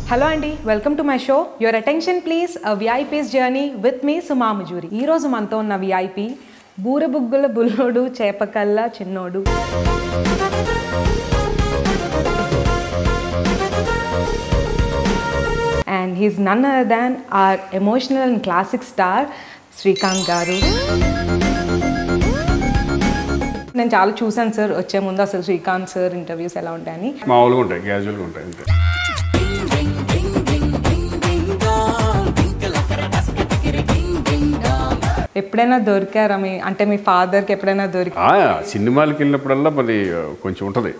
Hello Andy, welcome to my show. Your attention please, a VIP's journey with me SUMA AMUJURI. Ee roju manto unna VIP Boorabuggula Bullodu Chepakalla Chinnodu. And he's none other than our emotional and classic star Srikanth Garu. నేను చాలా చూసాను sir వచ్చే ముందు అసలు Srikanth sir interviews ఎలా ఉంటాయని. మామూలుగా ఉంటాయి, క్యాజువల్గా ఉంటాయి అంతే. ఎప్పుడైనా దొరికారా మీ అంటే మీ ఫాదర్కి ఎప్పుడైనా సినిమాలకి వెళ్ళినప్పుడల్లా మరి కొంచెం ఉంటుంది.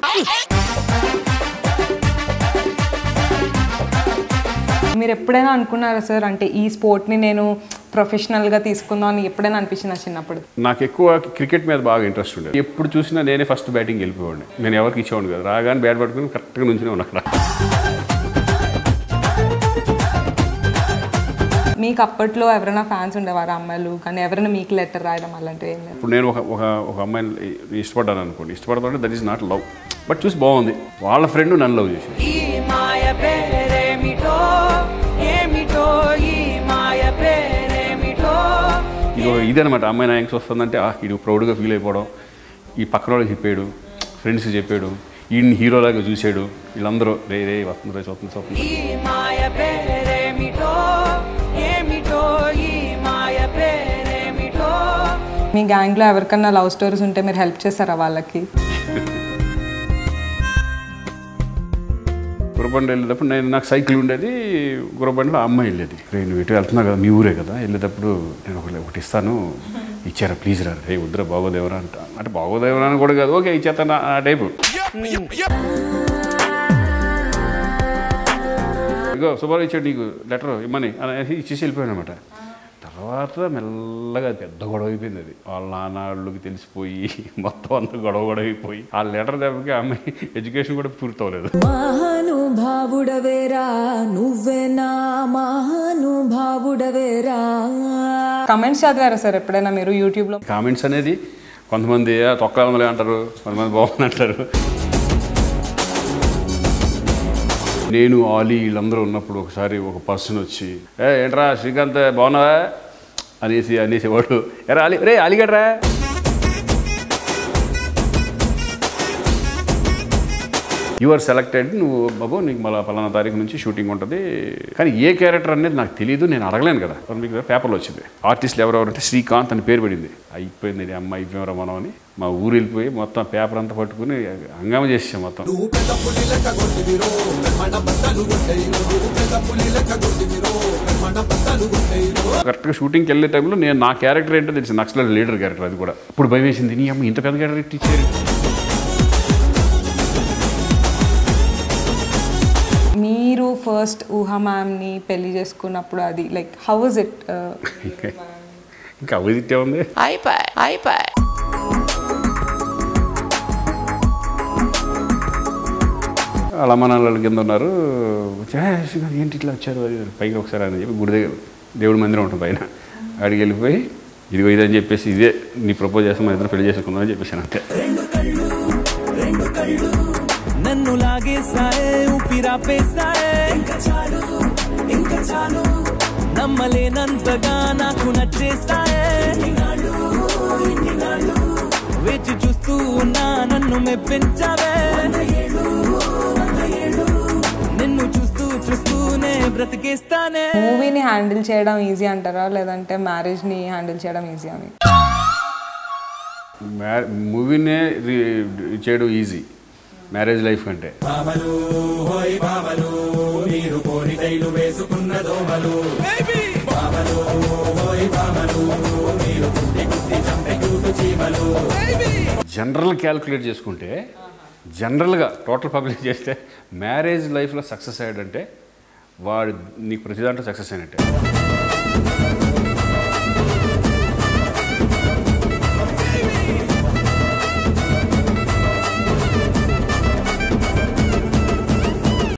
మీరు ఎప్పుడైనా అనుకున్నారా సార్ అంటే ఈ స్పోర్ట్ని నేను ప్రొఫెషనల్గా తీసుకుందాం అని ఎప్పుడైనా అనిపించింది చిన్నప్పుడు? నాకు ఎక్కువ క్రికెట్ మీద బాగా ఇంట్రెస్ట్ ఉండేది. ఎప్పుడు చూసినా నేనే ఫస్ట్ బ్యాటింగ్ వెళ్ళిపోయాడు. నేను ఎవరికి ఇచ్చేవాడు కదా, రాగానే బ్యాట్ పట్టుకుని కరెక్ట్గా నుంచునే ఉన్నా అక్కడ. మీకు అప్పట్లో ఎవరైనా ఫ్యాన్స్ ఉండేవారు అమ్మాయిలు, కానీ ఎవరైనా మీకు లెటర్ రాయడం అలాంటివి ఏం లేదు? ఇప్పుడు నేను ఒక అమ్మాయిని ఇష్టపడ్డాను అనుకోండి, ఇష్టపడతానంటే that is not love, but చూసి బాగుంది, వాళ్ళ ఫ్రెండ్ నన్ను లవ్ చేసి ఇదనమాట. అమ్మాయి నా యాంక్స్ వస్తుందంటే ఇది ప్రౌడ్గా ఫీల్ అయిపోవడం, ఈ పక్కన వాళ్ళకి చెప్పాడు, ఫ్రెండ్స్కి చెప్పాడు, ఈయన్ని హీరోలాగా చూసాడు, వీళ్ళందరూ రే రే వస్తుంది వస్తుంది. మీ గ్యాంగ్లో ఎవరికన్నా లవ్ స్టోరీస్ ఉంటే మీరు హెల్ప్ చేస్తారా వాళ్ళకి? గురబండి వెళ్ళేటప్పుడు నాకు సైకిల్ ఉండేది, గురబండిలో అమ్మాయి వెళ్ళేది. నేను ఇటు వెళ్తున్నా కదా, మీ ఊరే కదా, వెళ్ళేటప్పుడు నేను ఒకటి ఇస్తాను, ఇచ్చారా ప్లీజ్ రా, రే వద్దురా బాగోదేవరా అంట. అంటే బాగోదేవరా అని కూడా కాదు, ఓకే ఇచ్చేస్తాను ఆ టైపు. ఇగో సుబ్బారావు ఇచ్చాడు నీకు లెటర్ ఇమ్మని అని ఇచ్చేసి వెళ్ళిపోయాను అనమాట. తర్వాత మెల్లగా పెద్ద గొడవ అయిపోయింది. అది వాళ్ళ నాన్నకి తెలిసిపోయి మొత్తం అంతా గొడవ అయిపోయి ఆ లెటర్ దెబ్బకి అమ్మాయి ఎడ్యుకేషన్ కూడా పూర్తవలేదు. కామెంట్స్ చదివారా సార్ ఎప్పుడైనా మీరు యూట్యూబ్లో? కామెంట్స్ అనేది కొంతమంది తొక్కాలమలే అంటారు, కొంతమంది బాగుంది అంటారు. నేను ఆలీ వీళ్ళందరూ ఉన్నప్పుడు ఒకసారి ఒక పర్సన్ వచ్చి ఏంట్రా శ్రీకాంత్ బాగున్నావా అనేసేవాడు. ఎరా అలీ, రే అలీగడ్రా, యు ఆర్ సెలెక్టెడ్, నువ్వు బాబు నీకు మళ్ళీ పలానా తారీఖు నుంచి షూటింగ్ ఉంటుంది. కానీ ఏ క్యారెక్టర్ అనేది నాకు తెలియదు, నేను అడగలేను కదా. మీకు పేపర్లో వచ్చింది ఆర్టిస్టులు ఎవరెవరంటే శ్రీకాంత్ అని పేరు పడింది. అయిపోయింది అమ్మ అయిపోయారా మనం అని మా ఊరు వెళ్ళిపోయి మొత్తం పేపర్ అంతా పట్టుకుని హంగామా చేసాం మొత్తం. కరెక్ట్గా షూటింగ్కి వెళ్ళే టైంలో నేను నా క్యారెక్టర్ ఏంటో తెలిసి నక్సలైట్ లీడర్ క్యారెక్టర్. అది కూడా ఇప్పుడు భయం వేసింది, నీ అమ్మ ఇంత పెద్ద క్యారెక్టర్ ఇచ్చారు. మీరు ఫస్ట్ ఊహా మ్యామ్ని పెళ్లి చేసుకున్నప్పుడు అది లైక్ హౌ వాజ్ ఇట్? ఇంకా అవైతే ఉంది వాళ్ళ అమ్మ నాన్నల కింద ఉన్నారు. ఏంటి ఇట్లా వచ్చారు పైకి ఒకసారి అని చెప్పి గుడి దగ్గర దేవుడి మందిరం ఉంటుంది పైన, అడిగి వెళ్ళిపోయి ఇది ఇదని చెప్పేసి ఇదే నీ ప్రపోజ్ చేస్తాం మన ఇద్దరు పెళ్లి చేసుకుందాం అని చెప్పేసాను అంతే. నన్ను లాగేసాయే ఊపిరాపేసాయే, ఇంకా చాలు నమ్మలేనంతగా నాకు నచ్చేసాయే, వేచి చూస్తూ ఉన్నా నన్ను మెప్పించావే, నిన్ను చూస్తూనే బ్రతికేస్తానే. మూవీని హ్యాండిల్ చేయడం ఈజీ అంటారా, లేదంటే మ్యారేజ్ని హ్యాండిల్ చేయడం ఈజీ అని? మూవీనే చేయడం ఈజీ మ్యారేజ్ లైఫ్ కంటే. జనరల్ క్యాల్కులేట్ చేసుకుంటే, జనరల్గా టోటల్ పబ్లిక్ చేస్తే మ్యారేజ్ లైఫ్లో సక్సెస్ అయ్యాడంటే వాడు నీకు ప్రతి దాంట్లో సక్సెస్ అయినట్టే.